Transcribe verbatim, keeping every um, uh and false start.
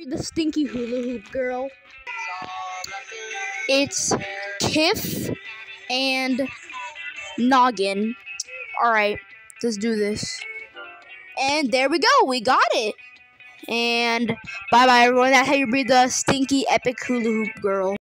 The stinky hula hoop girl. It's Kiff and Noggin. Alright, let's do this. And there we go, we got it. And bye bye everyone, that's how you breathe the stinky epic hula hoop girl.